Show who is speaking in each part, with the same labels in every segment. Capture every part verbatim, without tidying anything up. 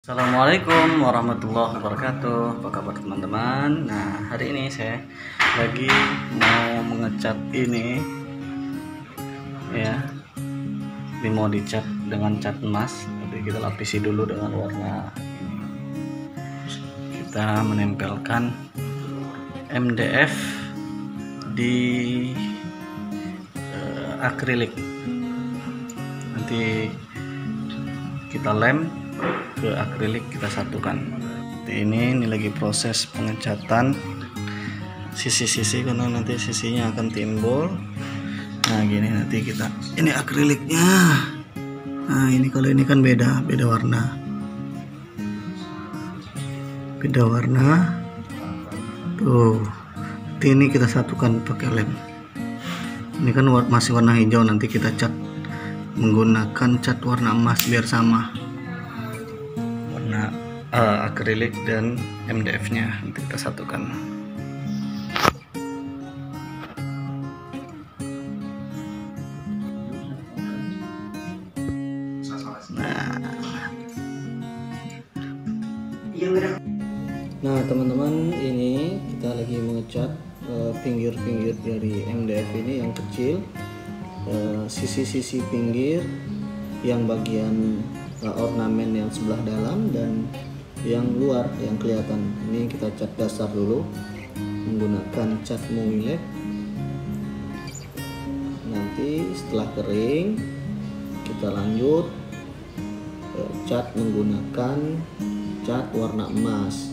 Speaker 1: Assalamualaikum warahmatullahi wabarakatuh. Apa kabar teman-teman? Nah, hari ini saya lagi mau mengecat ini ya. Ini mau dicat dengan cat emas, tapi kita lapisi dulu dengan warna ini. Kita menempelkan M D F di uh, akrilik. Nanti kita lem ke akrilik, kita satukan. Ini ini lagi proses pengecatan sisi-sisi karena nanti sisinya akan timbul. Nah gini, nanti kita ini akriliknya. Nah ini kalau ini kan beda beda warna beda warna tuh. Ini kita satukan pakai lem. Ini kan masih warna hijau, nanti kita cat menggunakan cat warna emas biar sama warna uh, akrilik dan M D F nya, nanti kita satukan. Nah teman-teman, ini kita lagi mengecat pinggir-pinggir uh, dari M D F ini yang kecil, sisi-sisi uh, pinggir yang bagian uh, ornamen yang sebelah dalam dan yang luar yang kelihatan. Ini kita cat dasar dulu menggunakan cat Mowilet. Nanti setelah kering kita lanjut uh, cat menggunakan cat warna emas.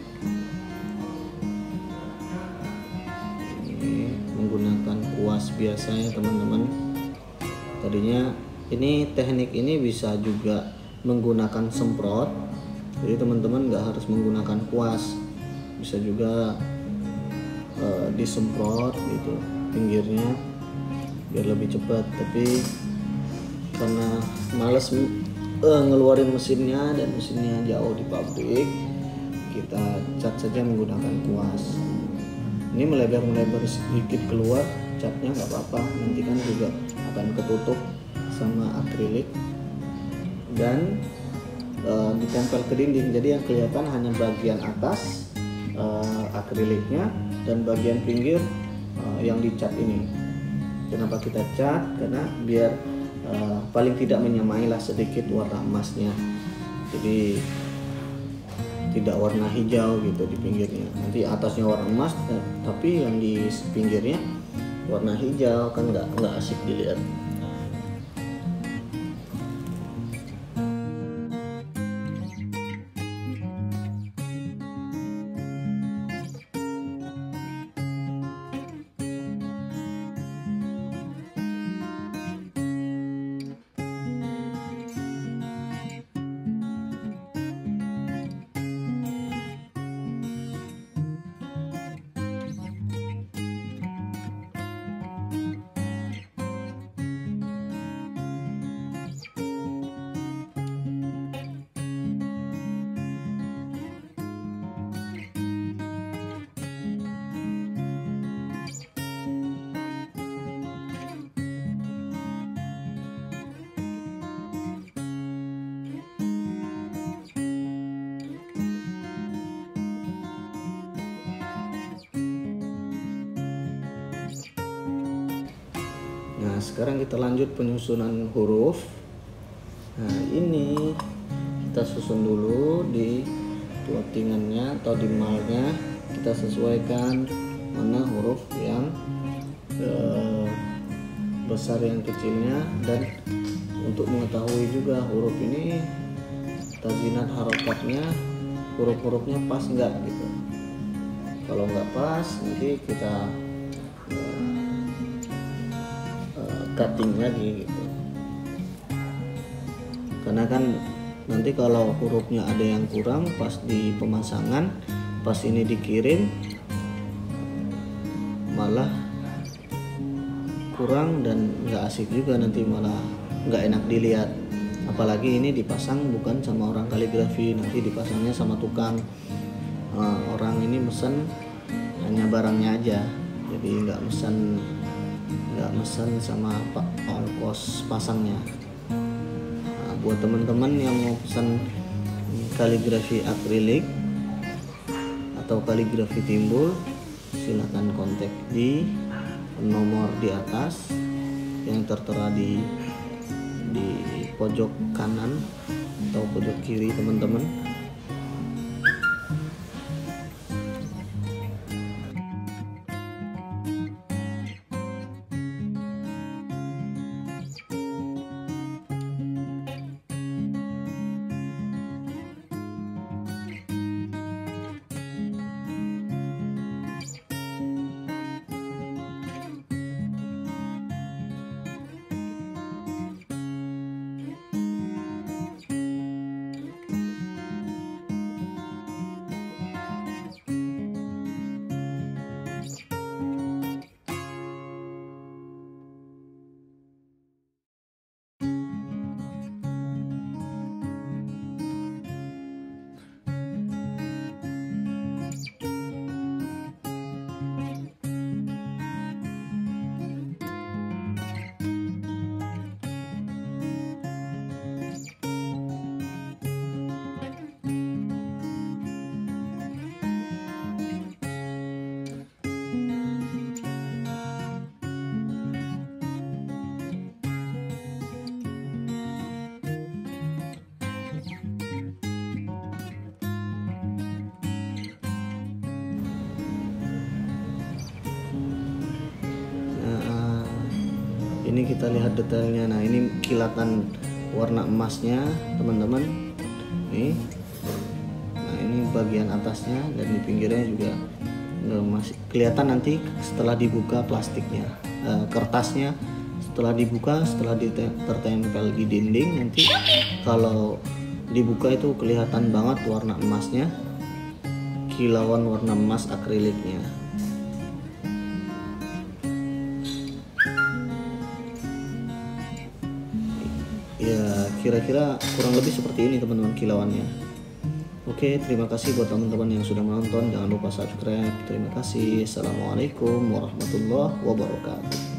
Speaker 1: Ini menggunakan kuas biasanya teman-teman. Tadinya ini teknik ini bisa juga menggunakan semprot, jadi teman-teman nggak harus menggunakan kuas, bisa juga uh, disemprot gitu pinggirnya biar lebih cepat. Tapi karena males uh, ngeluarin mesinnya dan mesinnya jauh di pabrik, kita cat saja menggunakan kuas. Ini melebar-melebar sedikit keluar catnya nggak apa-apa, nanti kan juga akan ketutup sama akrilik dan e, ditempel ke dinding. Jadi yang kelihatan hanya bagian atas e, akriliknya dan bagian pinggir e, yang dicat ini. Kenapa kita cat? Karena biar e, paling tidak menyamai lah sedikit warna emasnya, jadi tidak warna hijau gitu di pinggirnya. Nanti atasnya warna emas eh, tapi yang di pinggirnya warna hijau, kan nggak nggak asik dilihat. Nah sekarang kita lanjut penyusunan huruf. Nah ini kita susun dulu di plottingannya atau di malnya, kita sesuaikan mana huruf yang eh, besar yang kecilnya, dan untuk mengetahui juga huruf ini tazinat harokatnya, huruf-hurufnya pas nggak gitu. Kalau nggak pas nanti kita cutting lagi gitu, karena kan nanti kalau hurufnya ada yang kurang pas di pemasangan, pas ini dikirim malah kurang dan nggak asik juga, nanti malah nggak enak dilihat. Apalagi ini dipasang bukan sama orang kaligrafi, nanti dipasangnya sama tukang. Nah, orang ini mesen hanya barangnya aja, jadi nggak mesen nggak mesen sama pak ongkos pasangnya. Nah, buat teman-teman yang mau pesan kaligrafi akrilik atau kaligrafi timbul, silahkan kontak di nomor di atas yang tertera di di pojok kanan atau pojok kiri teman-teman. Ini kita lihat detailnya. Nah, ini kilatan warna emasnya teman-teman. Nih. Nah, ini bagian atasnya dan di pinggirnya juga masih kelihatan nanti setelah dibuka plastiknya, eh, kertasnya setelah dibuka, setelah tertempel di dinding, nanti kalau dibuka itu kelihatan banget warna emasnya, kilauan warna emas akriliknya. Ya, kira-kira kurang lebih seperti ini teman-teman kilauannya. Oke, terima kasih buat teman-teman yang sudah menonton. Jangan lupa subscribe. Terima kasih. Assalamualaikum warahmatullahi wabarakatuh.